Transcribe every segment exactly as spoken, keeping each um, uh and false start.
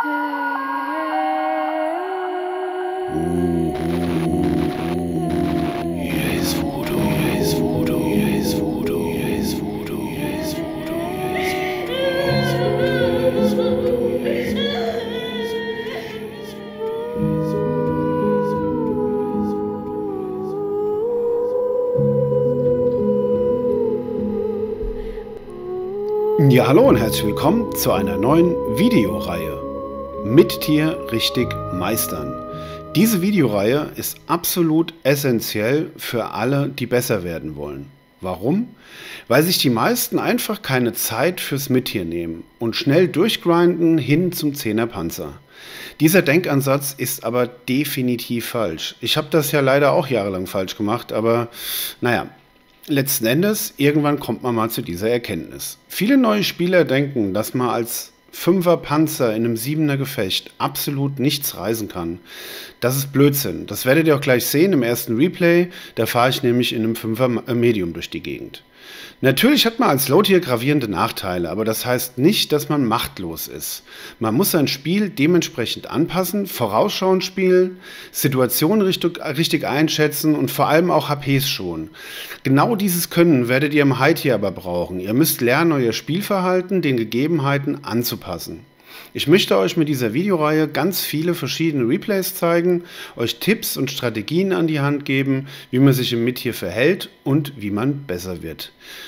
Ja, hallo und herzlich willkommen zu einer neuen Videoreihe Mittier richtig meistern. Diese Videoreihe ist absolut essentiell für alle, die besser werden wollen. Warum? Weil sich die meisten einfach keine Zeit fürs Mittier nehmen und schnell durchgrinden hin zum zehner Panzer. Dieser Denkansatz ist aber definitiv falsch. Ich habe das ja leider auch jahrelang falsch gemacht, aber naja. Letzten Endes, irgendwann kommt man mal zu dieser Erkenntnis. Viele neue Spieler denken, dass man als Fünfer Panzer in einem Siebener Gefecht absolut nichts reißen kann. Das ist Blödsinn. Das werdet ihr auch gleich sehen im ersten Replay. Da fahre ich nämlich in einem Fünfer Medium durch die Gegend. Natürlich hat man als Low-Tier gravierende Nachteile, aber das heißt nicht, dass man machtlos ist. Man muss sein Spiel dementsprechend anpassen, vorausschauend spielen, Situationen richtig, richtig einschätzen und vor allem auch H Ps schonen. Genau dieses Können werdet ihr im High-Tier aber brauchen. Ihr müsst lernen, euer Spielverhalten den Gegebenheiten anzupassen. Ich möchte euch mit dieser Videoreihe ganz viele verschiedene Replays zeigen, euch Tipps und Strategien an die Hand geben, wie man sich im Mittier verhält und wie man besser wird.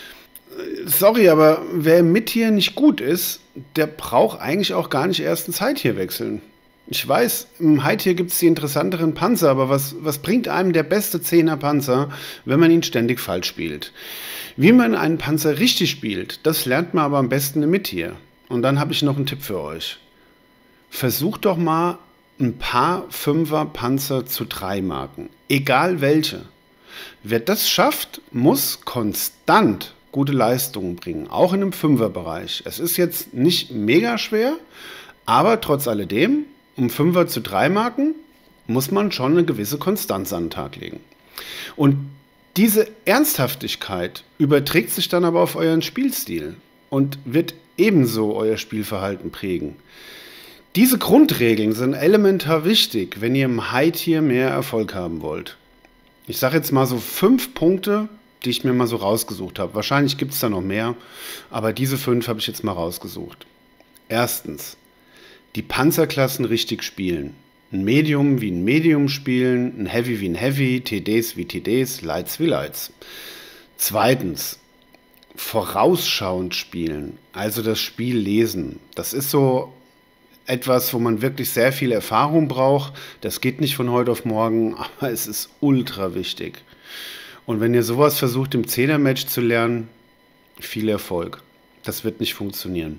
Sorry, aber wer im Mittier nicht gut ist, der braucht eigentlich auch gar nicht erst ins High-Tier wechseln. Ich weiß, im High-Tier gibt es die interessanteren Panzer, aber was, was bringt einem der beste zehner Panzer, wenn man ihn ständig falsch spielt? Wie man einen Panzer richtig spielt, das lernt man aber am besten im Mittier. Und dann habe ich noch einen Tipp für euch. Versucht doch mal ein paar Fünfer Panzer zu drei Marken, egal welche. Wer das schafft, muss konstant gute Leistungen bringen, auch in einem Fünferbereich. Es ist jetzt nicht mega schwer, aber trotz alledem, um Fünfer zu drei Marken, muss man schon eine gewisse Konstanz an den Tag legen. Und diese Ernsthaftigkeit überträgt sich dann aber auf euren Spielstil und wird ebenso euer Spielverhalten prägen. Diese Grundregeln sind elementar wichtig, wenn ihr im High-Tier mehr Erfolg haben wollt. Ich sage jetzt mal so fünf Punkte, die ich mir mal so rausgesucht habe. Wahrscheinlich gibt es da noch mehr, aber diese fünf habe ich jetzt mal rausgesucht. Erstens, die Panzerklassen richtig spielen. Ein Medium wie ein Medium spielen, ein Heavy wie ein Heavy, T Ds wie T Ds, Lights wie Lights. Zweitens, vorausschauend spielen, also das Spiel lesen. Das ist so etwas, wo man wirklich sehr viel Erfahrung braucht. Das geht nicht von heute auf morgen, aber es ist ultra wichtig. Und wenn ihr sowas versucht im Zehner-Match zu lernen, viel Erfolg. Das wird nicht funktionieren.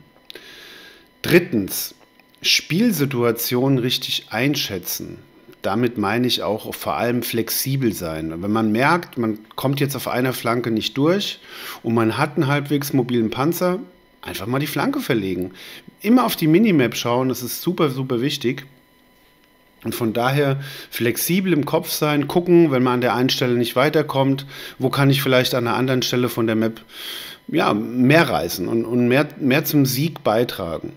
Drittens, Spielsituationen richtig einschätzen. Damit meine ich auch vor allem flexibel sein. Wenn man merkt, man kommt jetzt auf einer Flanke nicht durch und man hat einen halbwegs mobilen Panzer, einfach mal die Flanke verlegen. Immer auf die Minimap schauen, das ist super, super wichtig. Und von daher flexibel im Kopf sein, gucken, wenn man an der einen Stelle nicht weiterkommt, wo kann ich vielleicht an einer anderen Stelle von der Map ja, mehr reißen und, und mehr, mehr zum Sieg beitragen.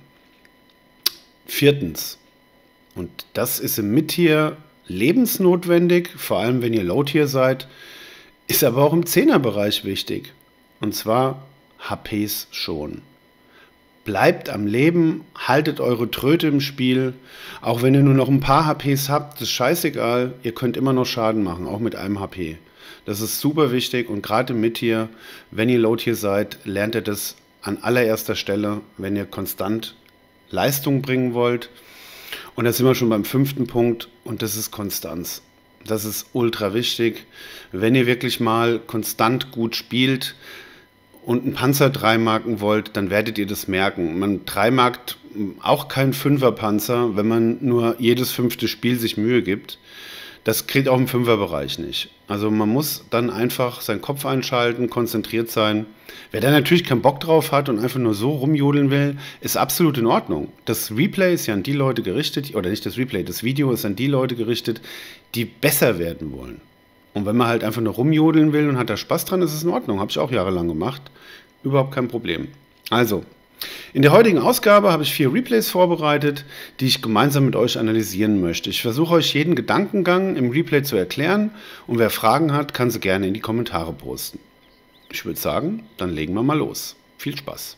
Viertens, und das ist im Mid-Tier lebensnotwendig, vor allem wenn ihr Low-Tier seid, ist aber auch im Zehner-Bereich wichtig. Und zwar H Ps schonen. Bleibt am Leben, haltet eure Tröte im Spiel. Auch wenn ihr nur noch ein paar H Ps habt, das ist scheißegal, ihr könnt immer noch Schaden machen, auch mit einem H P. Das ist super wichtig und gerade im Mid-Tier, wenn ihr Low-Tier seid, lernt ihr das an allererster Stelle, wenn ihr konstant Leistung bringen wollt. Und da sind wir schon beim fünften Punkt und das ist Konstanz. Das ist ultra wichtig. Wenn ihr wirklich mal konstant gut spielt und einen Panzer drei marken wollt, dann werdet ihr das merken. Man drei markt auch kein Fünfer-Panzer, wenn man nur jedes fünfte Spiel sich Mühe gibt. Das kriegt auch im Fünferbereich nicht. Also man muss dann einfach seinen Kopf einschalten, konzentriert sein. Wer da natürlich keinen Bock drauf hat und einfach nur so rumjodeln will, ist absolut in Ordnung. Das Replay ist ja an die Leute gerichtet, oder nicht das Replay, das Video ist an die Leute gerichtet, die besser werden wollen. Und wenn man halt einfach nur rumjodeln will und hat da Spaß dran, ist es in Ordnung. Habe ich auch jahrelang gemacht. Überhaupt kein Problem. Also, In der heutigen Ausgabe habe ich vier Replays vorbereitet, die ich gemeinsam mit euch analysieren möchte. Ich versuche euch jeden Gedankengang im Replay zu erklären und wer Fragen hat, kann sie gerne in die Kommentare posten. Ich würde sagen, dann legen wir mal los. Viel Spaß!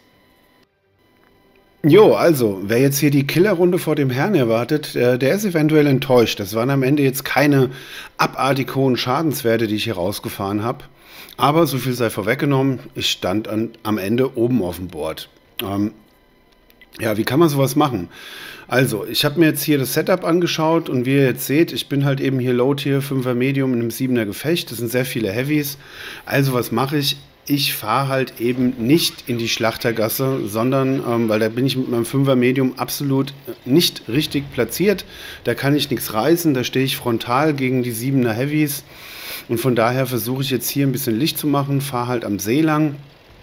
Jo, also, wer jetzt hier die Killerrunde vor dem Herrn erwartet, der, der ist eventuell enttäuscht. Das waren am Ende jetzt keine abartig hohen Schadenswerte, die ich hier rausgefahren habe. Aber so viel sei vorweggenommen, ich stand an, am Ende oben auf dem Board. Ähm, ja, wie kann man sowas machen? Also, ich habe mir jetzt hier das Setup angeschaut und wie ihr jetzt seht, ich bin halt eben hier Low Tier, fünfer Medium in einem siebener Gefecht. Das sind sehr viele Heavies. Also, was mache ich? Ich fahre halt eben nicht in die Schlachtergasse, sondern, ähm, weil da bin ich mit meinem fünfer Medium absolut nicht richtig platziert. Da kann ich nichts reißen, da stehe ich frontal gegen die siebener Heavies. Und von daher versuche ich jetzt hier ein bisschen Licht zu machen, fahre halt am See lang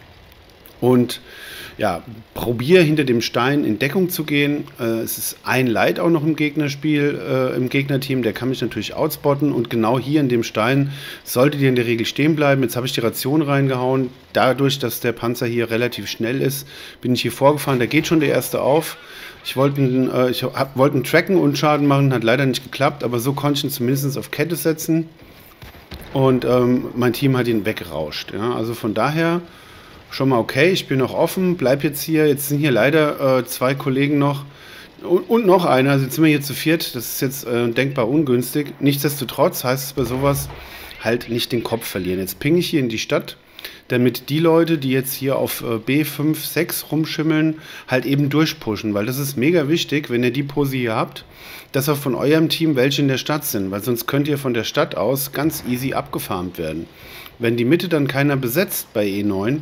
und ja, probiere hinter dem Stein in Deckung zu gehen. Äh, es ist ein Light auch noch im Gegnerspiel, äh, im Gegnerteam, der kann mich natürlich outspotten und genau hier in dem Stein solltet ihr in der Regel stehen bleiben. Jetzt habe ich die Ration reingehauen. Dadurch, dass der Panzer hier relativ schnell ist, bin ich hier vorgefahren. Da geht schon der erste auf. Ich wollte einen, äh, ich hab, wollte einen Tracken und Schaden machen, hat leider nicht geklappt, aber so konnte ich ihn zumindest auf Kette setzen und ähm, mein Team hat ihn weggerauscht. Ja? Also von daher schon mal okay, ich bin noch offen, bleib jetzt hier. Jetzt sind hier leider äh, zwei Kollegen noch und, und noch einer, also jetzt sind wir hier zu viert. Das ist jetzt äh, denkbar ungünstig. Nichtsdestotrotz heißt es bei sowas halt nicht den Kopf verlieren. Jetzt ping ich hier in die Stadt, damit die Leute, die jetzt hier auf äh, B fünf, sechs rumschimmeln, halt eben durchpushen, weil das ist mega wichtig, wenn ihr die Pose hier habt, dass auch von eurem Team welche in der Stadt sind, weil sonst könnt ihr von der Stadt aus ganz easy abgefarmt werden. Wenn die Mitte dann keiner besetzt bei E neun,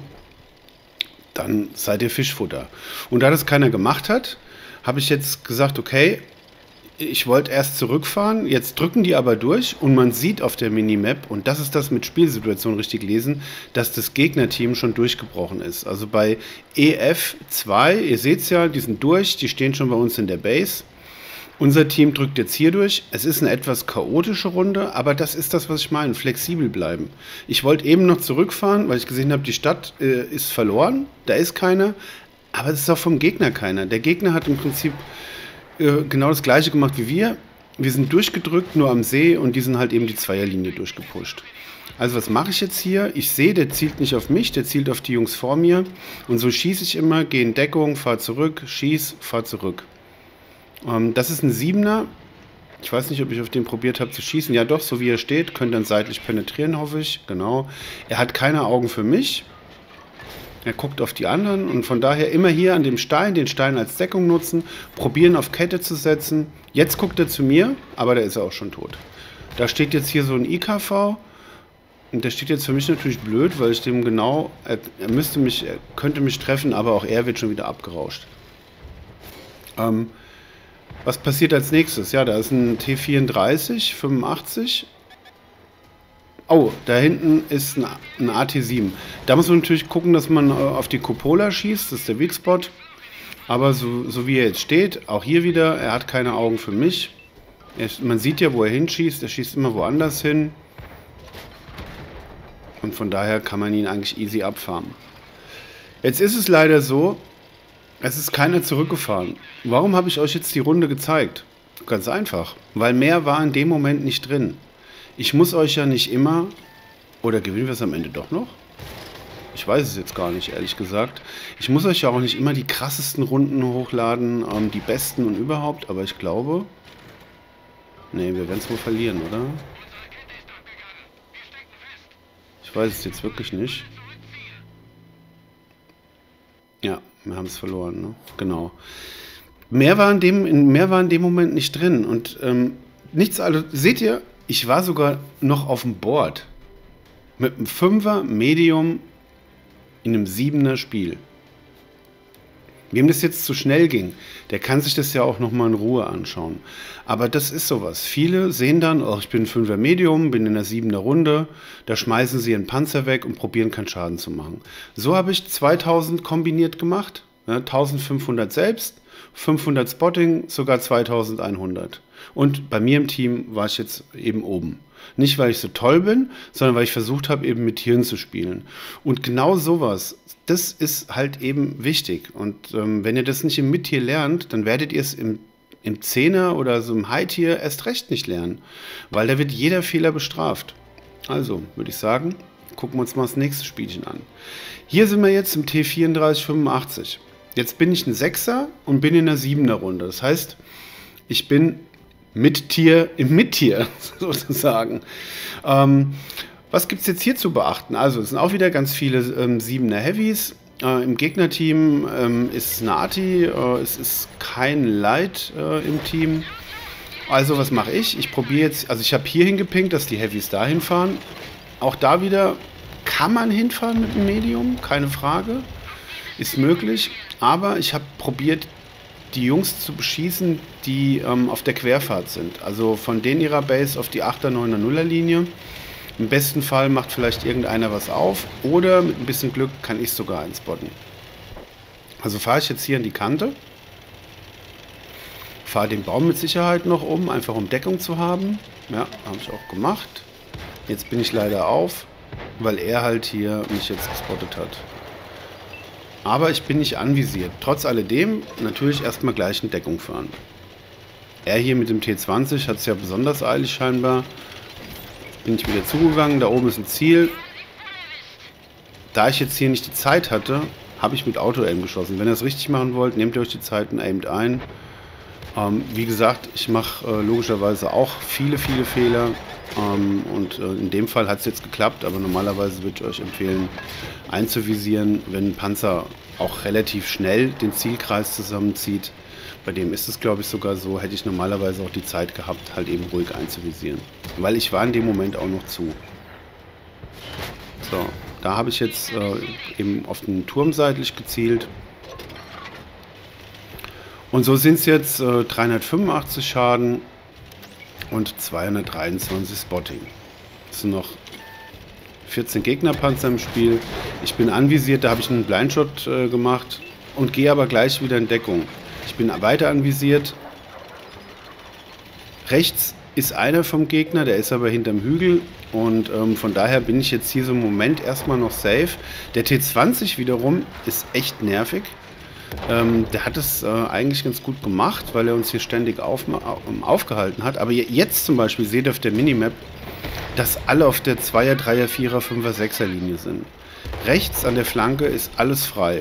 dann seid ihr Fischfutter. Und da das keiner gemacht hat, habe ich jetzt gesagt, okay, ich wollte erst zurückfahren, jetzt drücken die aber durch und man sieht auf der Minimap, und das ist das mit Spielsituation richtig lesen, dass das Gegnerteam schon durchgebrochen ist. Also bei E F zwei, ihr seht es ja, die sind durch, die stehen schon bei uns in der Base. Unser Team drückt jetzt hier durch. Es ist eine etwas chaotische Runde, aber das ist das, was ich meine, flexibel bleiben. Ich wollte eben noch zurückfahren, weil ich gesehen habe, die Stadt äh, ist verloren, da ist keiner, aber es ist auch vom Gegner keiner. Der Gegner hat im Prinzip äh, genau das gleiche gemacht wie wir. Wir sind durchgedrückt, nur am See, und die sind halt eben die Zweierlinie durchgepusht. Also was mache ich jetzt hier? Ich sehe, der zielt nicht auf mich, der zielt auf die Jungs vor mir, und so schieße ich immer, gehe in Deckung, fahre zurück, schieß, fahre zurück. Das ist ein Siebener. Ich weiß nicht, ob ich auf den probiert habe zu schießen. Ja doch, so wie er steht, könnte dann seitlich penetrieren, hoffe ich. Genau. Er hat keine Augen für mich. Er guckt auf die anderen und von daher immer hier an dem Stein, den Stein als Deckung nutzen, probieren auf Kette zu setzen. Jetzt guckt er zu mir, aber da ist er auch schon tot. Da steht jetzt hier so ein I K V und der steht jetzt für mich natürlich blöd, weil ich dem genau, er, er müsste mich, er könnte mich treffen, aber auch er wird schon wieder abgerauscht. Ähm, Was passiert als nächstes? Ja, da ist ein T vierunddreißig, fünfundachtzig. Oh, da hinten ist ein, ein A T sieben. Da muss man natürlich gucken, dass man auf die Cupola schießt. Das ist der Weak Spot. Aber so, so wie er jetzt steht, auch hier wieder, er hat keine Augen für mich. Er, man sieht ja, wo er hinschießt. Er schießt immer woanders hin. Und von daher kann man ihn eigentlich easy abfarmen. Jetzt ist es leider so, es ist keiner zurückgefahren. Warum habe ich euch jetzt die Runde gezeigt? Ganz einfach, weil mehr war in dem Moment nicht drin. Ich muss euch ja nicht immer, oder gewinnen wir es am Ende doch noch? Ich weiß es jetzt gar nicht, ehrlich gesagt. Ich muss euch ja auch nicht immer die krassesten Runden hochladen, ähm, die besten und überhaupt, aber ich glaube, nee, wir werden es wohl verlieren, oder? Ich weiß es jetzt wirklich nicht. Ja, wir haben es verloren, ne? Genau. Mehr war in dem, mehr war in dem Moment nicht drin. Und ähm, nichts, also seht ihr, ich war sogar noch auf dem Board. Mit einem Fünfer Medium in einem Siebener Spiel. Wem das jetzt zu schnell ging, der kann sich das ja auch nochmal in Ruhe anschauen. Aber das ist sowas. Viele sehen dann, oh, ich bin ein Fünfer Medium, bin in der Siebener Runde, da schmeißen sie ihren Panzer weg und probieren keinen Schaden zu machen. So habe ich zweitausend kombiniert gemacht, ne, eintausendfünfhundert selbst fünfhundert Spotting, sogar zweitausendeinhundert. Und bei mir im Team war ich jetzt eben oben. Nicht, weil ich so toll bin, sondern weil ich versucht habe, eben mit Tieren zu spielen. Und genau sowas, das ist halt eben wichtig. Und ähm, wenn ihr das nicht im Mittier lernt, dann werdet ihr es im, im Zehner oder so im High-Tier erst recht nicht lernen. Weil da wird jeder Fehler bestraft. Also, würde ich sagen, gucken wir uns mal das nächste Spielchen an. Hier sind wir jetzt im T vierunddreißig fünfundachtzig. Jetzt bin ich ein Sechser und bin in der Siebener Runde. Das heißt, ich bin mit Tier im Mittier sozusagen. Ähm, was gibt es jetzt hier zu beachten? Also es sind auch wieder ganz viele ähm, Siebener Heavies. Äh, Im Gegnerteam ähm, ist Nati, äh, es ist kein Light äh, im Team. Also was mache ich? Ich probiere jetzt, also ich habe hier hingepinkt, dass die Heavies dahin fahren. Auch da wieder kann man hinfahren mit dem Medium, keine Frage. Ist möglich, aber ich habe probiert, die Jungs zu beschießen, die ähm, auf der Querfahrt sind. Also von denen ihrer Base auf die achter, neuner, nuller Linie. Im besten Fall macht vielleicht irgendeiner was auf oder mit ein bisschen Glück kann ich sogar einspotten. Also fahre ich jetzt hier an die Kante. Fahre den Baum mit Sicherheit noch um, einfach um Deckung zu haben. Ja, habe ich auch gemacht. Jetzt bin ich leider auf, weil er halt hier mich jetzt gespottet hat. Aber ich bin nicht anvisiert. Trotz alledem natürlich erstmal gleich in Deckung fahren. Er hier mit dem T zwanzig hat es ja besonders eilig scheinbar. Bin ich wieder zugegangen. Da oben ist ein Ziel. Da ich jetzt hier nicht die Zeit hatte, habe ich mit Auto-Aim geschossen. Wenn ihr es richtig machen wollt, nehmt ihr euch die Zeit und aimt ein. Ähm, wie gesagt, ich mache äh, logischerweise auch viele, viele Fehler. Ähm, und äh, in dem Fall hat es jetzt geklappt, aber normalerweise würde ich euch empfehlen, einzuvisieren, wenn ein Panzer auch relativ schnell den Zielkreis zusammenzieht. Bei dem ist es, glaube ich, sogar so, hätte ich normalerweise auch die Zeit gehabt, halt eben ruhig einzuvisieren. Weil ich war in dem Moment auch noch zu. So, da habe ich jetzt äh, eben auf den Turm seitlich gezielt. Und so sind es jetzt äh, dreihundertfünfundachtzig Schaden und zweihundertdreiundzwanzig Spotting. Es sind noch vierzehn Gegnerpanzer im Spiel. Ich bin anvisiert, da habe ich einen Blindshot äh, gemacht und gehe aber gleich wieder in Deckung. Ich bin weiter anvisiert. Rechts ist einer vom Gegner, der ist aber hinterm Hügel und ähm, von daher bin ich jetzt hier so im Moment erstmal noch safe. Der T zwanzig wiederum ist echt nervig. Ähm, der hat es äh, eigentlich ganz gut gemacht, weil er uns hier ständig auf, aufgehalten hat. Aber jetzt zum Beispiel seht ihr auf der Minimap, dass alle auf der Zweier, Dreier, Vierer, Fünfer, Sechser Linie sind. Rechts an der Flanke ist alles frei.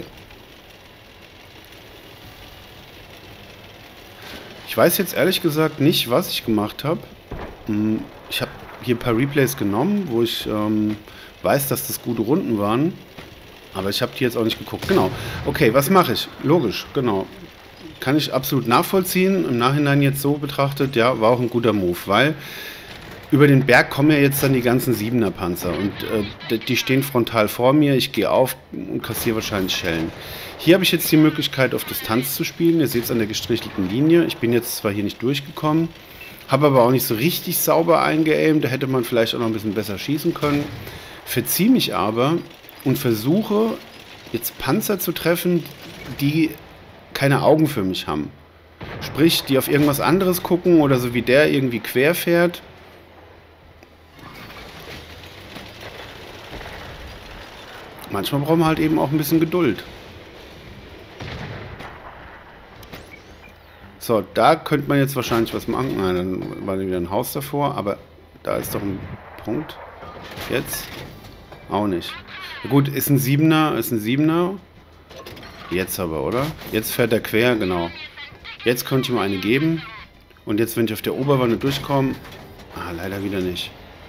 Ich weiß jetzt ehrlich gesagt nicht, was ich gemacht habe. Ich habe hier ein paar Replays genommen, wo ich ähm, weiß, dass das gute Runden waren. Aber ich habe die jetzt auch nicht geguckt. Genau. Okay, was mache ich? Logisch, genau. Kann ich absolut nachvollziehen. Im Nachhinein jetzt so betrachtet, ja, war auch ein guter Move, weil über den Berg kommen ja jetzt dann die ganzen Siebener Panzer und äh, die stehen frontal vor mir. Ich gehe auf und kassiere wahrscheinlich Schellen. Hier habe ich jetzt die Möglichkeit, auf Distanz zu spielen. Ihr seht es an der gestrichelten Linie. Ich bin jetzt zwar hier nicht durchgekommen, habe aber auch nicht so richtig sauber eingeaimt. Da hätte man vielleicht auch noch ein bisschen besser schießen können. Verziehe mich aber und versuche jetzt Panzer zu treffen, die keine Augen für mich haben. Sprich, die auf irgendwas anderes gucken oder so wie der irgendwie quer fährt. Manchmal brauchen wir halt eben auch ein bisschen Geduld. So, da könnte man jetzt wahrscheinlich was machen. Nein, dann war wieder ein Haus davor, aber da ist doch ein Punkt. Jetzt auch nicht. Ja gut, ist ein Siebener, ist ein Siebener. Jetzt aber, oder? Jetzt fährt er quer, genau. Jetzt könnte ich ihm eine geben. Und jetzt, wenn ich auf der Oberwanne durchkomme... Ah, leider wieder nicht.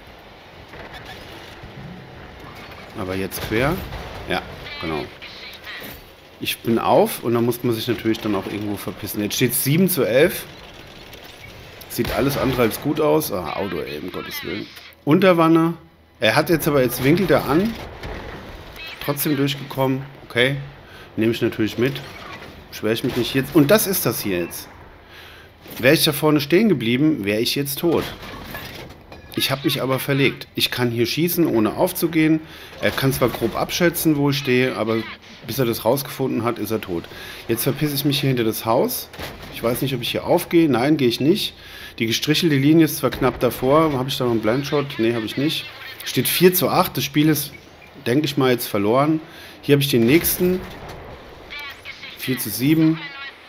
Aber jetzt quer. Ja, genau. Ich bin auf und dann muss man sich natürlich dann auch irgendwo verpissen. Jetzt steht es sieben zu elf. Sieht alles andere als gut aus. Ah, Auto, ey, um Gottes Willen. Unterwanne. Er hat jetzt aber, jetzt winkelt er an. Trotzdem durchgekommen. Okay. Nehme ich natürlich mit. Beschwere ich mich nicht jetzt. Und das ist das hier jetzt. Wäre ich da vorne stehen geblieben, wäre ich jetzt tot. Ich habe mich aber verlegt. Ich kann hier schießen, ohne aufzugehen. Er kann zwar grob abschätzen, wo ich stehe, aber bis er das rausgefunden hat, ist er tot. Jetzt verpisse ich mich hier hinter das Haus. Ich weiß nicht, ob ich hier aufgehe. Nein, gehe ich nicht. Die gestrichelte Linie ist zwar knapp davor. Habe ich da noch einen Blindshot? Nee, habe ich nicht. Steht vier zu acht. Das Spiel ist, denke ich mal, jetzt verloren. Hier habe ich den nächsten. vier zu sieben.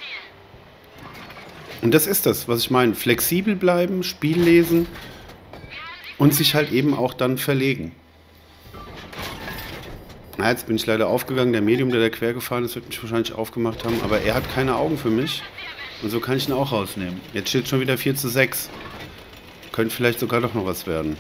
Und das ist das, was ich meine. Flexibel bleiben, Spiel lesen. Und sich halt eben auch dann verlegen. Na, jetzt bin ich leider aufgegangen. Der Medium, der da quer gefahren ist, wird mich wahrscheinlich aufgemacht haben. Aber er hat keine Augen für mich. Und so kann ich ihn auch rausnehmen. Jetzt steht schon wieder vier zu sechs. Könnte vielleicht sogar doch noch was werden.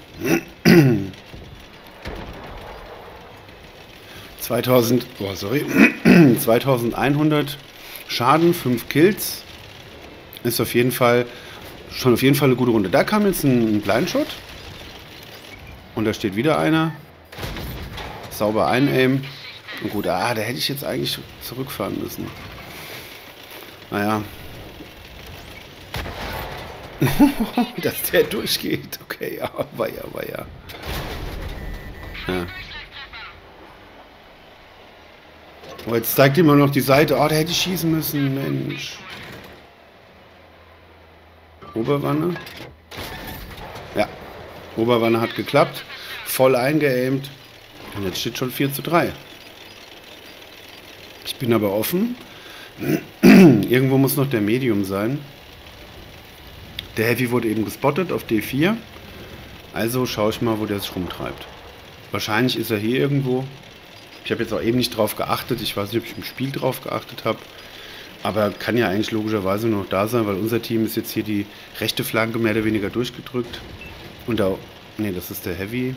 zweitausend, oh sorry, zweitausendeinhundert Schaden, fünf Kills. Ist auf jeden Fall, schon auf jeden Fall eine gute Runde. Da kam jetzt ein Blindshot. Und da steht wieder einer. Sauber einaimen. Und gut, ah, da hätte ich jetzt eigentlich zurückfahren müssen. Naja. Dass der durchgeht. Okay, aber ja, aber ja. Ja. Aber jetzt zeigt immer noch die Seite. Oh, da hätte ich schießen müssen. Mensch. Oberwanne. Ja. Oberwanne hat geklappt. Voll eingeaimt. Und jetzt steht schon vier zu drei. Ich bin aber offen. Irgendwo muss noch der Medium sein. Der Heavy wurde eben gespottet auf D vier. Also schaue ich mal, wo der sich rumtreibt. Wahrscheinlich ist er hier irgendwo. Ich habe jetzt auch eben nicht drauf geachtet. Ich weiß nicht, ob ich im Spiel drauf geachtet habe. Aber kann ja eigentlich logischerweise noch da sein, weil unser Team ist jetzt hier die rechte Flanke mehr oder weniger durchgedrückt. Und da... Ne, das ist der Heavy.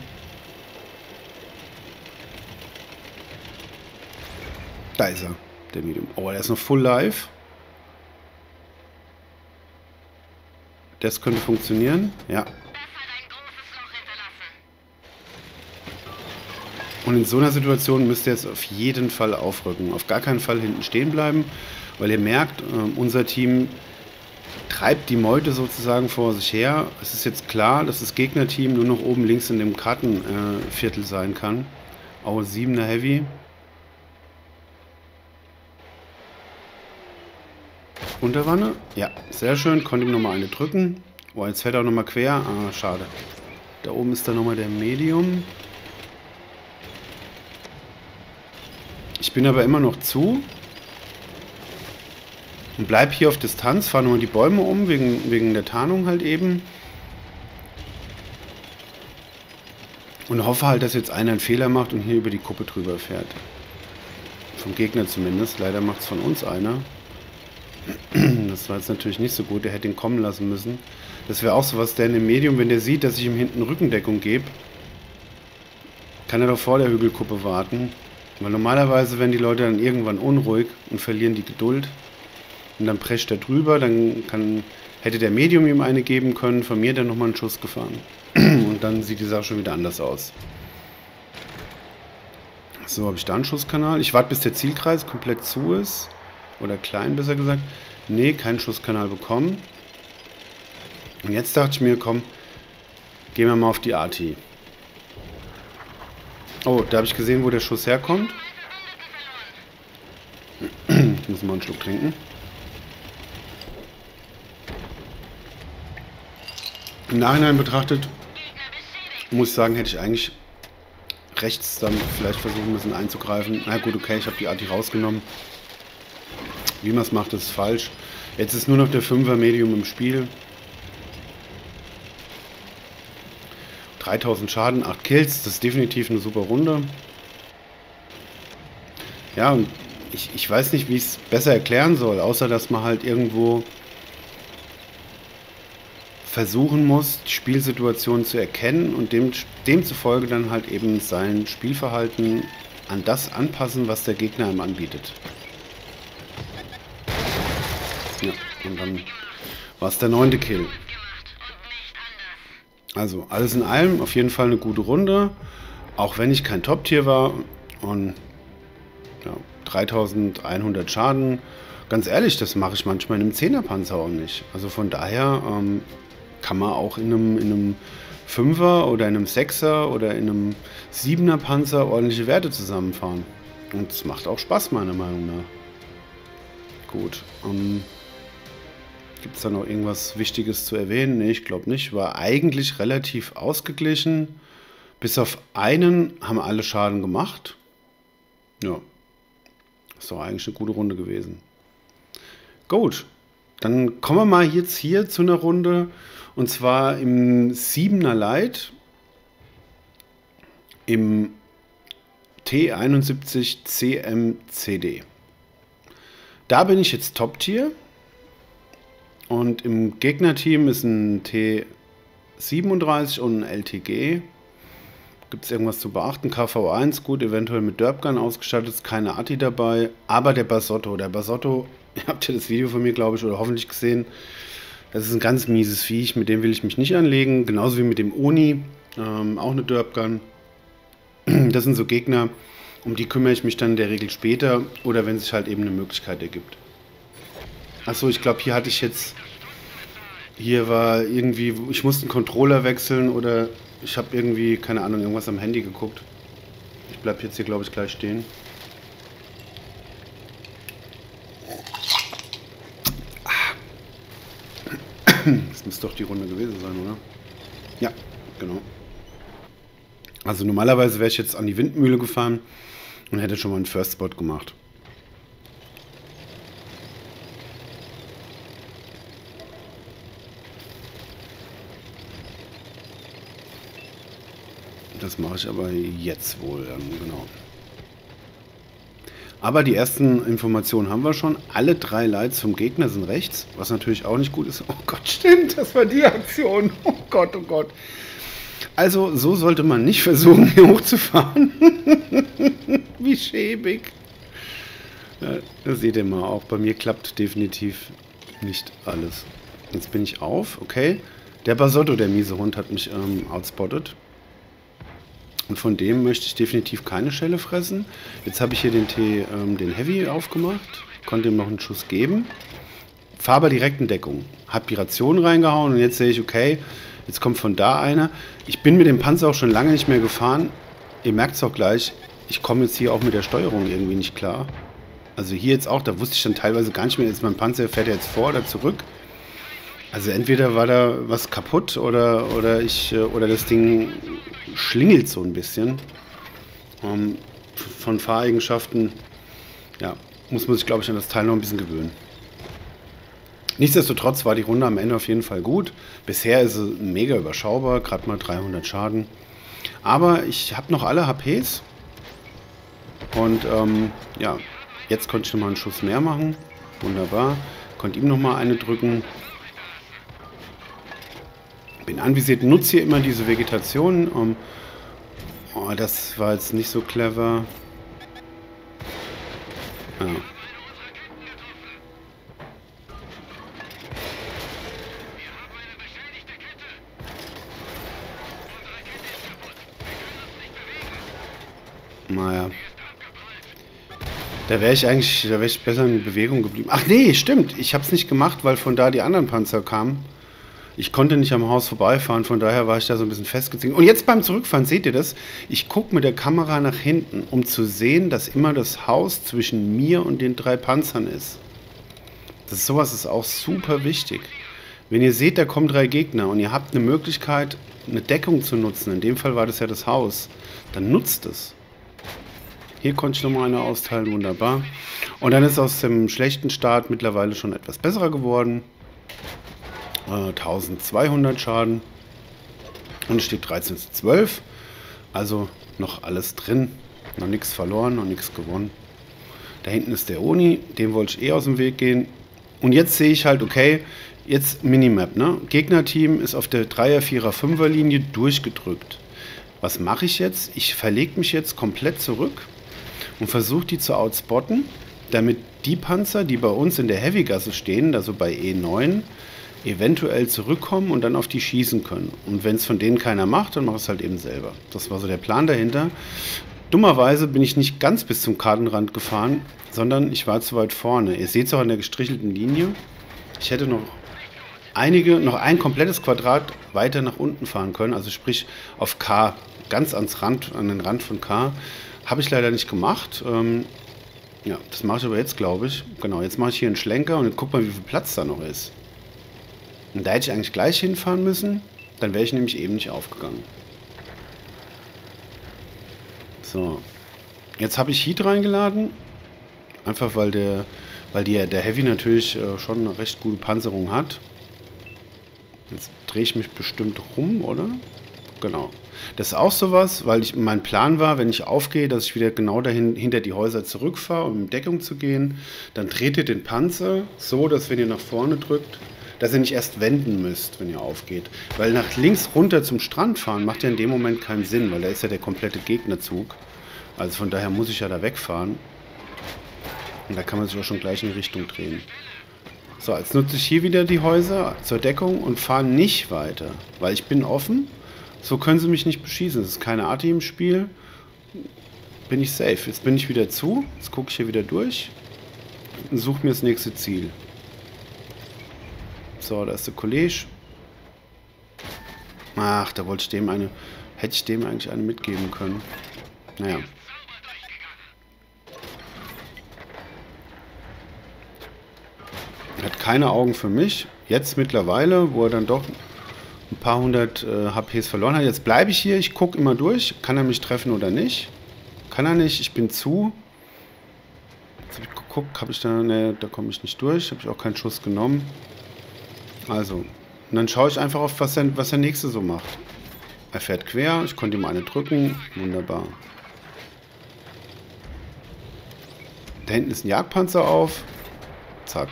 Da ist er, der Medium. Oh, der ist noch full live. Das könnte funktionieren, ja. Und in so einer Situation müsst ihr jetzt auf jeden Fall aufrücken. Auf gar keinen Fall hinten stehen bleiben, weil ihr merkt, unser Team treibt die Meute sozusagen vor sich her. Es ist jetzt klar, dass das Gegnerteam nur noch oben links in dem Kartenviertel sein kann. Auch siebener Heavy. Unterwanne? Ja, sehr schön. Konnte ihm nochmal eine drücken. Oh, jetzt fährt er auch nochmal quer. Ah, schade. Da oben ist dann nochmal der Medium. Ich bin aber immer noch zu. Und bleib hier auf Distanz. Fahre nochmal die Bäume um, wegen, wegen der Tarnung halt eben. Und hoffe halt, dass jetzt einer einen Fehler macht und hier über die Kuppe drüber fährt. Vom Gegner zumindest. Leider macht es von uns einer. Das war jetzt natürlich nicht so gut, der hätte ihn kommen lassen müssen. Das wäre auch sowas, der in dem Medium, wenn der sieht, dass ich ihm hinten Rückendeckung gebe, kann er doch vor der Hügelkuppe warten. Weil normalerweise werden die Leute dann irgendwann unruhig und verlieren die Geduld. Und dann prescht er drüber, dann kann, hätte der Medium ihm eine geben können, von mir dann nochmal einen Schuss gefahren. Und dann sieht die Sache schon wieder anders aus. So, habe ich da einen Schusskanal. Ich warte, bis der Zielkreis komplett zu ist. Oder klein, besser gesagt. Nee, keinen Schusskanal bekommen. Und jetzt dachte ich mir, komm, gehen wir mal auf die Arti. Oh, da habe ich gesehen, wo der Schuss herkommt. Ich muss mal einen Schluck trinken. Im Nachhinein betrachtet, muss ich sagen, hätte ich eigentlich rechts dann vielleicht versuchen müssen einzugreifen. Na gut, okay, ich habe die Arti rausgenommen. Wie man es macht, ist falsch. Jetzt ist nur noch der Fünfer Medium im Spiel. dreitausend Schaden, acht Kills. Das ist definitiv eine super Runde. Ja, und ich, ich weiß nicht, wie ich es besser erklären soll. Außer, dass man halt irgendwo versuchen muss, die Spielsituation zu erkennen und dem, demzufolge dann halt eben sein Spielverhalten an das anpassen, was der Gegner ihm anbietet. Ja, und dann war es der neunte Kill. Also, alles in allem auf jeden Fall eine gute Runde. Auch wenn ich kein Top-Tier war. Und ja, dreitausendeinhundert Schaden. Ganz ehrlich, das mache ich manchmal in einem Zehner-Panzer auch nicht. Also von daher ähm, kann man auch in einem, in einem Fünfer oder in einem Sechser oder in einem Siebener Panzer ordentliche Werte zusammenfahren. Und es macht auch Spaß, meiner Meinung nach. Gut. Ähm, Gibt es da noch irgendwas Wichtiges zu erwähnen? Nee, ich glaube nicht. War eigentlich relativ ausgeglichen. Bis auf einen haben alle Schaden gemacht. Ja. Ist doch eigentlich eine gute Runde gewesen. Gut. Dann kommen wir mal jetzt hier zu einer Runde. Und zwar im Siebener Light. Im T einundsiebzig C M C D. Da bin ich jetzt Top-Tier. Und im Gegnerteam ist ein T siebenunddreißig und ein L T G. Gibt es irgendwas zu beachten? K V eins, gut, eventuell mit Derpgun ausgestattet, ist keine Atti dabei. Aber der Basotto, der Basotto, ihr habt ja das Video von mir, glaube ich, oder hoffentlich gesehen. Das ist ein ganz mieses Viech, mit dem will ich mich nicht anlegen. Genauso wie mit dem Oni, ähm, auch eine Derpgun. Das sind so Gegner, um die kümmere ich mich dann in der Regel später oder wenn sich halt eben eine Möglichkeit ergibt. Achso, ich glaube, hier hatte ich jetzt, hier war irgendwie, ich musste einen Controller wechseln oder ich habe irgendwie, keine Ahnung, irgendwas am Handy geguckt. Ich bleibe jetzt hier, glaube ich, gleich stehen. Das müsste doch die Runde gewesen sein, oder? Ja, genau. Also normalerweise wäre ich jetzt an die Windmühle gefahren und hätte schon mal einen First Spot gemacht. Das mache ich aber jetzt wohl, genau. Aber die ersten Informationen haben wir schon. Alle drei Lights vom Gegner sind rechts, was natürlich auch nicht gut ist. Oh Gott, stimmt, das war die Aktion. Oh Gott, oh Gott. Also, so sollte man nicht versuchen, hier hochzufahren. Wie schäbig. Ja, das seht ihr mal, auch bei mir klappt definitiv nicht alles. Jetzt bin ich auf, okay. Der Basotto, der miese Hund, hat mich ähm, outspottet. Und von dem möchte ich definitiv keine Schelle fressen. Jetzt habe ich hier den, T, ähm, den Heavy aufgemacht. Konnte ihm noch einen Schuss geben. Fahre aber direkt in Deckung. Habe die Ration reingehauen und jetzt sehe ich, okay, jetzt kommt von da einer. Ich bin mit dem Panzer auch schon lange nicht mehr gefahren. Ihr merkt es auch gleich, ich komme jetzt hier auch mit der Steuerung irgendwie nicht klar. Also hier jetzt auch, da wusste ich dann teilweise gar nicht mehr, jetzt mein Panzer fährt er jetzt vor oder zurück. Also entweder war da was kaputt oder, oder, ich, oder das Ding schlingelt so ein bisschen. Ähm, von Fahreigenschaften, ja, muss man sich, glaube ich, an das Teil noch ein bisschen gewöhnen. Nichtsdestotrotz war die Runde am Ende auf jeden Fall gut. Bisher ist sie mega überschaubar, gerade mal dreihundert Schaden. Aber ich habe noch alle H Ps. Und ähm, ja, jetzt konnte ich noch mal einen Schuss mehr machen. Wunderbar. Konnte ihm noch mal eine drücken. Bin anvisiert, nutze hier immer diese Vegetation. Um, oh, das war jetzt nicht so clever. Ja. Naja. Da wäre ich eigentlich, da wäre ich besser in Bewegung geblieben. Ach nee, stimmt. Ich habe es nicht gemacht, weil von da die anderen Panzer kamen. Ich konnte nicht am Haus vorbeifahren, von daher war ich da so ein bisschen festgezogen. Und jetzt beim Zurückfahren, seht ihr das? Ich gucke mit der Kamera nach hinten, um zu sehen, dass immer das Haus zwischen mir und den drei Panzern ist. Das ist, sowas ist auch super wichtig. Wenn ihr seht, da kommen drei Gegner und ihr habt eine Möglichkeit, eine Deckung zu nutzen, in dem Fall war das ja das Haus, dann nutzt es. Hier konnte ich nochmal eine austeilen, wunderbar. Und dann ist aus dem schlechten Start mittlerweile schon etwas besserer geworden. eintausendzweihundert Schaden und es steht dreizehn zu zwölf, also noch alles drin, noch nichts verloren, noch nichts gewonnen. Da hinten ist der Oni, dem wollte ich eh aus dem Weg gehen und jetzt sehe ich halt, okay, jetzt Minimap, ne? Gegnerteam ist auf der Dreier-, Vierer-, Fünfer-Linie durchgedrückt. Was mache ich jetzt? Ich verlege mich jetzt komplett zurück und versuche die zu outspotten, damit die Panzer, die bei uns in der Heavy-Gasse stehen, also bei E neun, eventuell zurückkommen und dann auf die schießen können. Und wenn es von denen keiner macht, dann mache ich es halt eben selber. Das war so der Plan dahinter. Dummerweise bin ich nicht ganz bis zum Kartenrand gefahren, sondern ich war zu weit vorne. Ihr seht es auch an der gestrichelten Linie. Ich hätte noch einige, noch ein komplettes Quadrat weiter nach unten fahren können, also sprich auf K, ganz ans Rand, an den Rand von K. Habe ich leider nicht gemacht. Ähm, ja, das mache ich aber jetzt, glaube ich. Genau, jetzt mache ich hier einen Schlenker und guck mal, wie viel Platz da noch ist. Und da hätte ich eigentlich gleich hinfahren müssen, dann wäre ich nämlich eben nicht aufgegangen. So, jetzt habe ich Heat reingeladen, einfach weil der, weil die, der Heavy natürlich äh, schon eine recht gute Panzerung hat. Jetzt drehe ich mich bestimmt rum, oder? Genau. Das ist auch sowas, weil ich, mein Plan war, wenn ich aufgehe, dass ich wieder genau dahin hinter die Häuser zurückfahre, um in Deckung zu gehen. Dann dreht ihr den Panzer so, dass wenn ihr nach vorne drückt, dass ihr nicht erst wenden müsst, wenn ihr aufgeht. Weil nach links runter zum Strand fahren macht ja in dem Moment keinen Sinn, weil da ist ja der komplette Gegnerzug. Also von daher muss ich ja da wegfahren. Und da kann man sich auch schon gleich in die Richtung drehen. So, jetzt nutze ich hier wieder die Häuser zur Deckung und fahre nicht weiter, weil ich bin offen. So können sie mich nicht beschießen. Es ist keine Arti im Spiel. Bin ich safe. Jetzt bin ich wieder zu. Jetzt gucke ich hier wieder durch und suche mir das nächste Ziel. So, da ist der Kollege. Ach, da wollte ich dem eine... Hätte ich dem eigentlich eine mitgeben können. Naja. Er hat keine Augen für mich. Jetzt mittlerweile, wo er dann doch ein paar hundert äh, H Ps verloren hat. Jetzt bleibe ich hier. Ich gucke immer durch. Kann er mich treffen oder nicht? Kann er nicht. Ich bin zu. Jetzt habe ich geguckt. Habe ich da... Ne, da komme ich nicht durch. Habe ich auch keinen Schuss genommen. Also, und dann schaue ich einfach auf, was der, was der Nächste so macht. Er fährt quer, ich konnte ihm eine drücken. Wunderbar. Da hinten ist ein Jagdpanzer auf. Zack.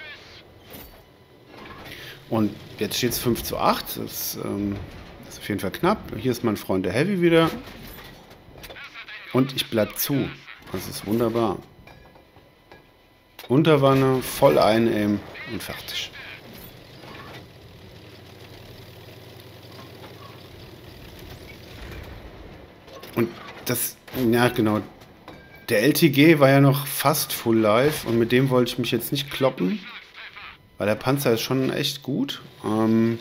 Und jetzt steht es fünf zu acht. Das, ähm, das ist auf jeden Fall knapp. Hier ist mein Freund der Heavy wieder. Und ich bleibe zu. Das ist wunderbar. Unterwanne, voll einaimen und fertig. Und das, ja genau, der L T G war ja noch fast full live und mit dem wollte ich mich jetzt nicht kloppen, weil der Panzer ist schon echt gut. Ähm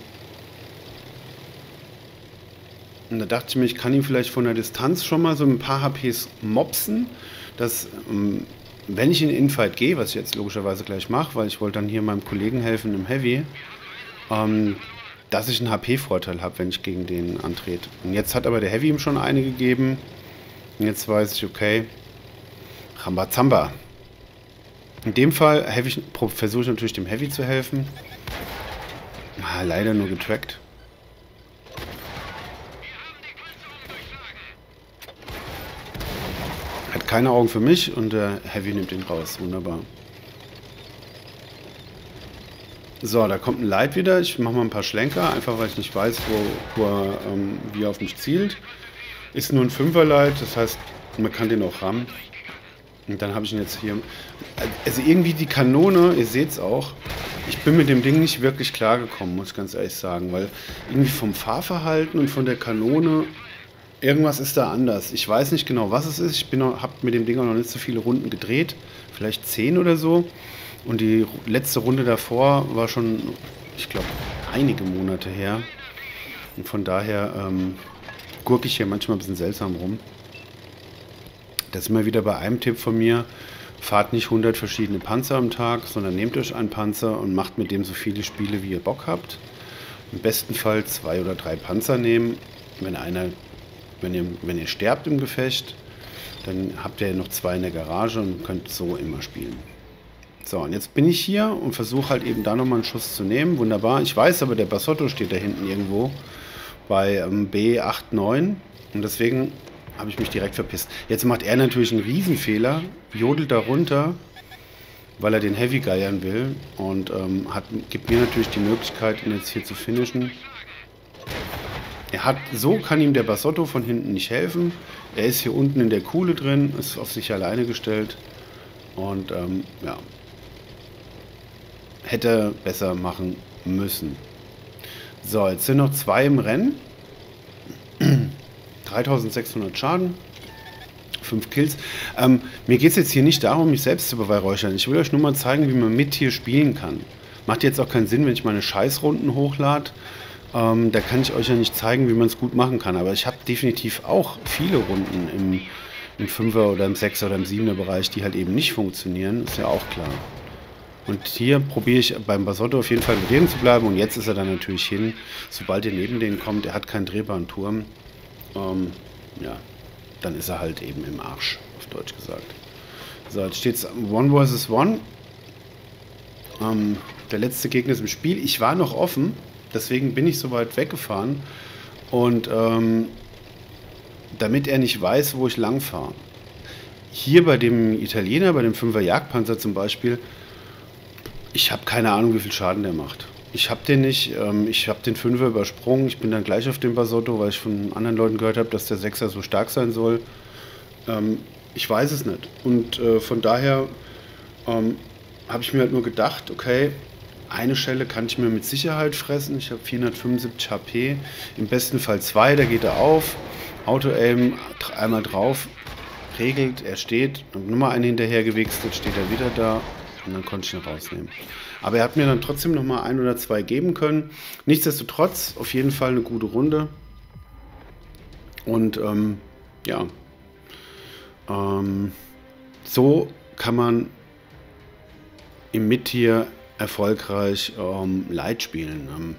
und da dachte ich mir, ich kann ihn vielleicht von der Distanz schon mal so ein paar H Ps mopsen, dass, ähm, wenn ich in den Infight gehe, was ich jetzt logischerweise gleich mache, weil ich wollte dann hier meinem Kollegen helfen im Heavy, ähm, dass ich einen H P-Vorteil habe, wenn ich gegen den antrete. Und jetzt hat aber der Heavy ihm schon eine gegeben. Und jetzt weiß ich, okay, Rambazamba. In dem Fall versuche ich natürlich dem Heavy zu helfen. Ah, leider nur getrackt. Hat keine Augen für mich und der Heavy nimmt ihn raus. Wunderbar. So, da kommt ein Light wieder. Ich mache mal ein paar Schlenker, einfach weil ich nicht weiß, wo, wo er, ähm, wie er auf mich zielt. Ist nur ein fünfer Light, das heißt, man kann den auch rammen. Und dann habe ich ihn jetzt hier... Also irgendwie die Kanone, ihr seht es auch, ich bin mit dem Ding nicht wirklich klargekommen, muss ich ganz ehrlich sagen. Weil irgendwie vom Fahrverhalten und von der Kanone, irgendwas ist da anders. Ich weiß nicht genau, was es ist. Ich habe mit dem Ding auch noch nicht so viele Runden gedreht. Vielleicht zehn oder so. Und die letzte Runde davor war schon, ich glaube, einige Monate her. Und von daher ähm, gurke ich hier manchmal ein bisschen seltsam rum. Das ist immer wieder bei einem Tipp von mir. Fahrt nicht hundert verschiedene Panzer am Tag, sondern nehmt euch einen Panzer und macht mit dem so viele Spiele, wie ihr Bock habt. Im besten Fall zwei oder drei Panzer nehmen. Wenn einer, wenn ihr, wenn ihr sterbt im Gefecht, dann habt ihr noch zwei in der Garage und könnt so immer spielen. So, und jetzt bin ich hier und versuche halt eben da nochmal einen Schuss zu nehmen. Wunderbar. Ich weiß aber, der Bassotto steht da hinten irgendwo bei ähm, B acht neun. Und deswegen habe ich mich direkt verpisst. Jetzt macht er natürlich einen Riesenfehler, jodelt da runter, weil er den Heavy geiern will. Und ähm, hat, gibt mir natürlich die Möglichkeit, ihn jetzt hier zu finishen. Er hat, so kann ihm der Bassotto von hinten nicht helfen. Er ist hier unten in der Kuhle drin, ist auf sich alleine gestellt. Und ähm, ja, hätte besser machen müssen. So, jetzt sind noch zwei im Rennen. dreitausendsechshundert Schaden. fünf Kills. Ähm, mir geht es jetzt hier nicht darum, mich selbst zu beweihräuchern. Ich will euch nur mal zeigen, wie man mit hier spielen kann. Macht jetzt auch keinen Sinn, wenn ich meine Scheißrunden hochlade. Ähm, da kann ich euch ja nicht zeigen, wie man es gut machen kann. Aber ich habe definitiv auch viele Runden im, im Fünfer oder im Sechser oder im Siebener Bereich, die halt eben nicht funktionieren. Ist ja auch klar. Und hier probiere ich beim Basotto auf jeden Fall mit denen zu bleiben. Und jetzt ist er dann natürlich hin, sobald ihr neben denen kommt. Er hat keinen drehbaren Turm. Ähm, ja, dann ist er halt eben im Arsch, auf Deutsch gesagt. So, jetzt steht es One versus One. Ähm, der letzte Gegner ist im Spiel. Ich war noch offen. Deswegen bin ich so weit weggefahren und ähm, damit er nicht weiß, wo ich lang fahre. Hier bei dem Italiener, bei dem Fünfer Jagdpanzer zum Beispiel, ich habe keine Ahnung, wie viel Schaden der macht. Ich habe den nicht, ähm, ich habe den Fünfer übersprungen, ich bin dann gleich auf dem Basotto, weil ich von anderen Leuten gehört habe, dass der Sechser so stark sein soll. Ähm, ich weiß es nicht und äh, von daher ähm, habe ich mir halt nur gedacht, okay, eine Schelle kann ich mir mit Sicherheit fressen. Ich habe vierhundertfünfundsiebzig H P. Im besten Fall zwei, da geht er auf. Auto-Aim, einmal drauf, regelt, er steht. Und nochmal einen hinterher gewichst, jetzt steht er wieder da. Und dann konnte ich ihn rausnehmen. Aber er hat mir dann trotzdem nochmal ein oder zwei geben können. Nichtsdestotrotz, auf jeden Fall eine gute Runde. Und ähm, ja, ähm, so kann man im Mittier erfolgreich ähm, Light spielen. Ähm,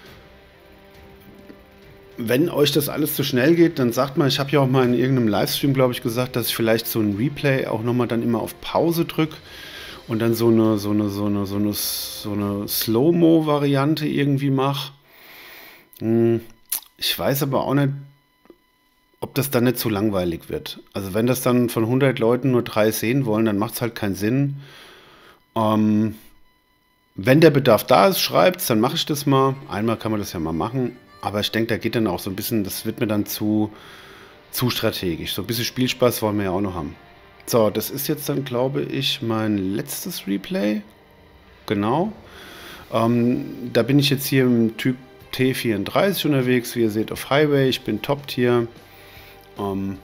wenn euch das alles zu schnell geht, dann sagt mal, ich habe ja auch mal in irgendeinem Livestream, glaube ich, gesagt, dass ich vielleicht so ein Replay auch nochmal dann immer auf Pause drücke und dann so eine, so eine, so eine, so eine, so eine Slow-Mo-Variante irgendwie mache. Hm, ich weiß aber auch nicht, ob das dann nicht zu langweilig wird. Also wenn das dann von hundert Leuten nur drei sehen wollen, dann macht es halt keinen Sinn. Ähm, Wenn der Bedarf da ist, schreibt es, dann mache ich das mal. Einmal kann man das ja mal machen. Aber ich denke, da geht dann auch so ein bisschen, das wird mir dann zu, zu strategisch. So ein bisschen Spielspaß wollen wir ja auch noch haben. So, das ist jetzt dann, glaube ich, mein letztes Replay. Genau. Ähm, da bin ich jetzt hier im Typ T vierunddreißig unterwegs. Wie ihr seht, auf Highway. Ich bin Top-Tier. Ähm,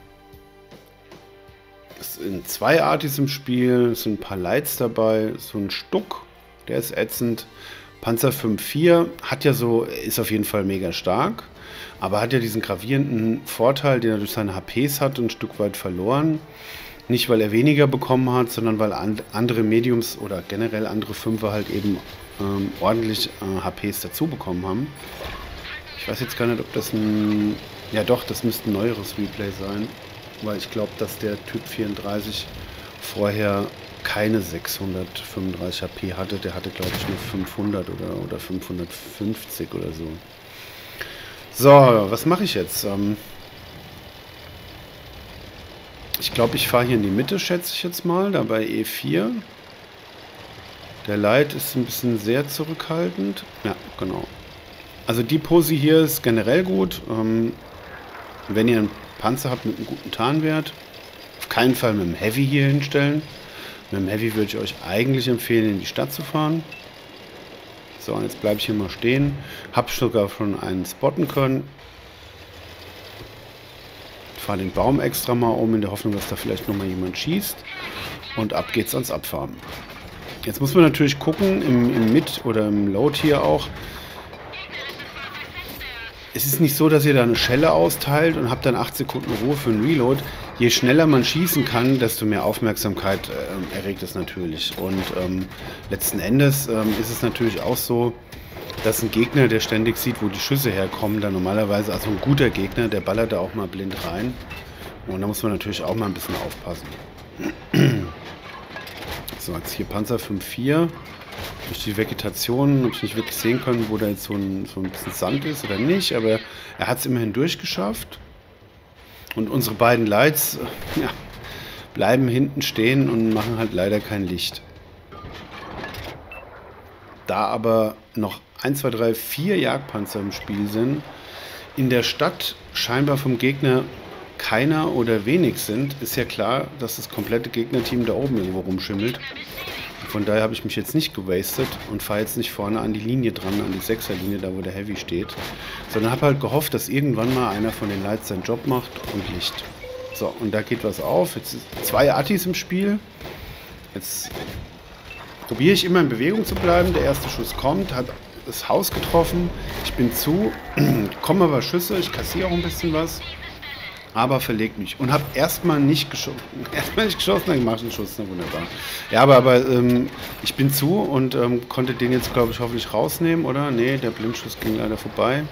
es sind zwei Artis im Spiel. Es sind ein paar Lights dabei. So ein Stuck. Der ist ätzend. Panzer fünf vier hat ja so, ist auf jeden Fall mega stark, aber hat ja diesen gravierenden Vorteil, den er durch seine H Ps hat und ein Stück weit verloren. Nicht, weil er weniger bekommen hat, sondern weil and andere Mediums oder generell andere Fünfer halt eben ähm, ordentlich äh, H Ps dazu bekommen haben. Ich weiß jetzt gar nicht, ob das ein... Ja doch, das müsste ein neueres Replay sein, weil ich glaube, dass der Typ vierunddreißig vorher keine sechshundertfünfunddreißig H P hatte, der hatte glaube ich nur fünfhundert oder, oder fünfhundertfünfzig oder so. So, was mache ich jetzt? Ähm ich glaube, ich fahre hier in die Mitte, schätze ich jetzt mal, da bei E vier. Der Light ist ein bisschen sehr zurückhaltend. Ja, genau. Also die Pose hier ist generell gut. Ähm wenn ihr einen Panzer habt mit einem guten Tarnwert, auf keinen Fall mit dem Heavy hier hinstellen. Mit dem Heavy würde ich euch eigentlich empfehlen, in die Stadt zu fahren. So, und jetzt bleibe ich hier mal stehen. Hab sogar schon einen spotten können. Fahre den Baum extra mal um, in der Hoffnung, dass da vielleicht nochmal jemand schießt. Und ab geht's ans Abfahren. Jetzt muss man natürlich gucken, im, im Mid- oder im Load hier auch. Es ist nicht so, dass ihr da eine Schelle austeilt und habt dann acht Sekunden Ruhe für einen Reload. Je schneller man schießen kann, desto mehr Aufmerksamkeit äh, erregt es natürlich. Und ähm, letzten Endes ähm, ist es natürlich auch so, dass ein Gegner, der ständig sieht, wo die Schüsse herkommen, dann normalerweise, also ein guter Gegner, der ballert da auch mal blind rein. Und da muss man natürlich auch mal ein bisschen aufpassen. So, jetzt hier Panzer fünf vier. Durch die Vegetation habe ich nicht wirklich sehen können, wo da jetzt so ein, so ein bisschen Sand ist oder nicht, aber er hat es immerhin durchgeschafft. Und unsere beiden Lights ja, bleiben hinten stehen und machen halt leider kein Licht. Da aber noch eins, zwei, drei, vier Jagdpanzer im Spiel sind, in der Stadt scheinbar vom Gegner keiner oder wenig sind, ist ja klar, dass das komplette Gegnerteam da oben irgendwo rumschimmelt. Von daher habe ich mich jetzt nicht gewastet und fahre jetzt nicht vorne an die Linie dran, an die Sechserlinie, da wo der Heavy steht, sondern habe halt gehofft, dass irgendwann mal einer von den Lights seinen Job macht und Licht. So, und da geht was auf. Jetzt sind zwei Artis im Spiel. Jetzt probiere ich immer in Bewegung zu bleiben. Der erste Schuss kommt, hat das Haus getroffen. Ich bin zu, komme aber Schüsse, ich kassiere auch ein bisschen was. Aber verlegt mich. Und habe erstmal nicht geschossen. Erstmal nicht geschossen, dann gemacht einen Schuss. Na wunderbar. Ja, aber, aber ähm, ich bin zu und ähm, konnte den jetzt, glaube ich, hoffentlich rausnehmen, oder? Nee, der Blindschuss ging leider vorbei.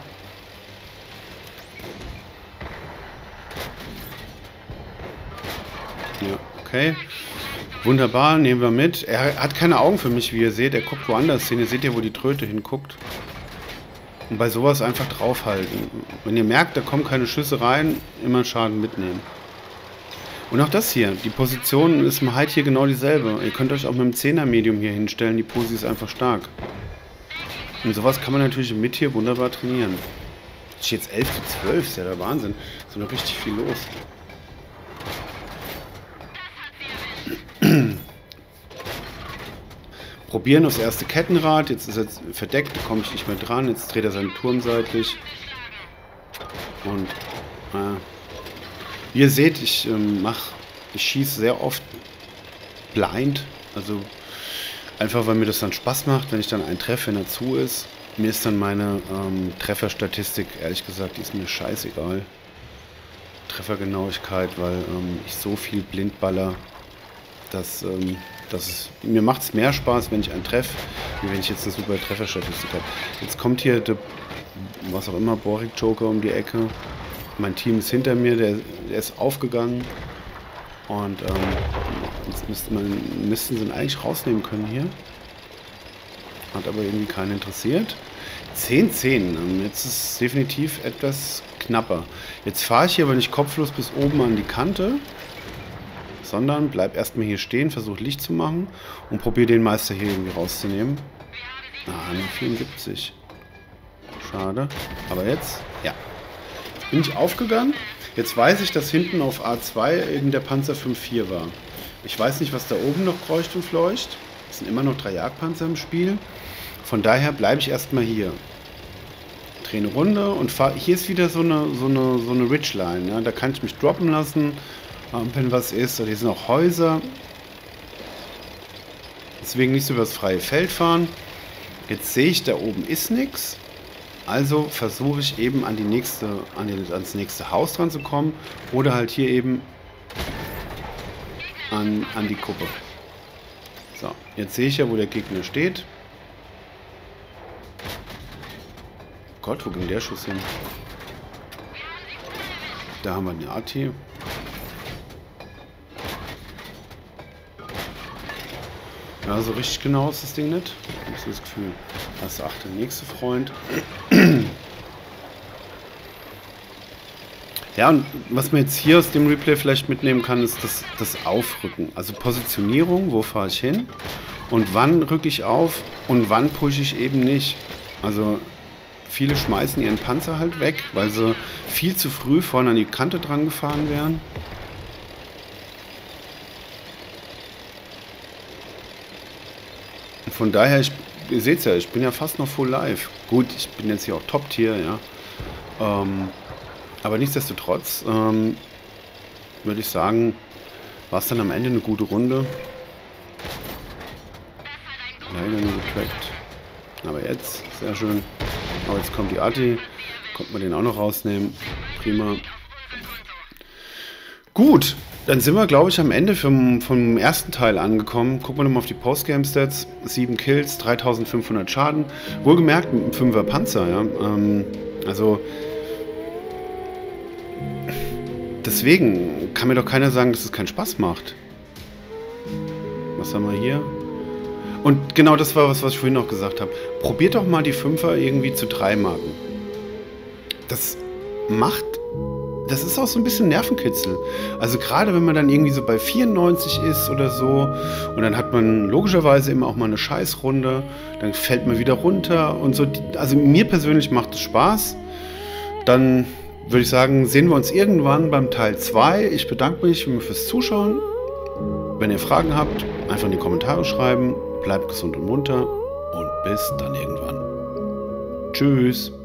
Ja, okay. Wunderbar, nehmen wir mit. Er hat keine Augen für mich, wie ihr seht. Er guckt woanders hin. Ihr seht ja, wo die Tröte hinguckt. Und bei sowas einfach draufhalten. Wenn ihr merkt, da kommen keine Schüsse rein, immer Schaden mitnehmen. Und auch das hier, die Position ist im Height hier genau dieselbe. Ihr könnt euch auch mit dem zehner Medium hier hinstellen, die Posi ist einfach stark. Und sowas kann man natürlich mit hier wunderbar trainieren. Das ist jetzt elf zu zwölf, ist ja der Wahnsinn. Ist noch richtig viel los. Probieren aufs erste Kettenrad. Jetzt ist er verdeckt, da komme ich nicht mehr dran. Jetzt dreht er seinen Turm seitlich. Und äh, wie ihr seht, ich ähm, mache, ich schieße sehr oft blind. Also einfach, weil mir das dann Spaß macht, wenn ich dann einen treffe, wenn er zu ist. Mir ist dann meine ähm, Trefferstatistik, ehrlich gesagt, die ist mir scheißegal. Treffergenauigkeit, weil ähm, ich so viel blind baller, dass... Ähm, Das ist, mir macht es mehr Spaß, wenn ich einen treffe, wie wenn ich jetzt eine super Trefferstatistik habe. Jetzt kommt hier der, was auch immer, Borik Joker um die Ecke. Mein Team ist hinter mir, der, der ist aufgegangen. Und ähm, jetzt müsste man, müssten sie ihn eigentlich rausnehmen können hier. Hat aber irgendwie keinen interessiert. zehn zehn, jetzt ist es definitiv etwas knapper. Jetzt fahre ich hier aber nicht kopflos bis oben an die Kante, sondern bleib erstmal hier stehen, versuche Licht zu machen und probiere den Meister hier irgendwie rauszunehmen. Ah, nur vierundsiebzig. Schade. Aber jetzt, ja. Jetzt bin ich aufgegangen. Jetzt weiß ich, dass hinten auf A zwei eben der Panzer fünf vier war. Ich weiß nicht, was da oben noch kreucht und fleucht. Es sind immer noch drei Jagdpanzer im Spiel. Von daher bleibe ich erstmal hier. Drehe eine Runde und fahre. Hier ist wieder so eine, so eine, so eine Ridgeline. Ja? Da kann ich mich droppen lassen. Wenn was ist, hier sind auch Häuser. Deswegen nicht so über das freie Feld fahren. Jetzt sehe ich, da oben ist nichts. Also versuche ich eben an die nächste, an die, ans nächste Haus dran zu kommen. Oder halt hier eben an, an die Kuppe. So, jetzt sehe ich ja, wo der Gegner steht. Gott, wo ging der Schuss hin? Da haben wir eine A T. Ja, so richtig genau ist das Ding nicht. Ich habe so das Gefühl. Das ist der nächste Freund. Ja, und was man jetzt hier aus dem Replay vielleicht mitnehmen kann, ist das, das Aufrücken. Also Positionierung, wo fahre ich hin? Und wann rücke ich auf und wann pushe ich eben nicht? Also viele schmeißen ihren Panzer halt weg, weil sie viel zu früh vorne an die Kante dran gefahren wären. Von daher, ich, ihr seht es ja, ich bin ja fast noch full live. Gut, ich bin jetzt hier auch Top-Tier, ja. Ähm, aber nichtsdestotrotz, ähm, würde ich sagen, war es dann am Ende eine gute Runde. Leider nur getrackt. Aber jetzt, sehr schön. Aber jetzt kommt die Ati. Kommt man den auch noch rausnehmen. Prima. Gut. Dann sind wir, glaube ich, am Ende vom, vom ersten Teil angekommen. Gucken wir nochmal auf die Postgame-Stats. sieben Kills, dreitausendfünfhundert Schaden. Wohlgemerkt mit einem fünfer Panzer. Ja? Ähm, also deswegen kann mir doch keiner sagen, dass es keinen Spaß macht. Was haben wir hier? Und genau das war was, was ich vorhin noch gesagt habe. Probiert doch mal die Fünfer irgendwie zu drei Marken. Das macht... Das ist auch so ein bisschen Nervenkitzel. Also gerade wenn man dann irgendwie so bei vierundneunzig ist oder so und dann hat man logischerweise immer auch mal eine Scheißrunde, dann fällt man wieder runter und so. Also mir persönlich macht es Spaß. Dann würde ich sagen, sehen wir uns irgendwann beim Teil zwei. Ich bedanke mich fürs Zuschauen. Wenn ihr Fragen habt, einfach in die Kommentare schreiben. Bleibt gesund und munter und bis dann irgendwann. Tschüss.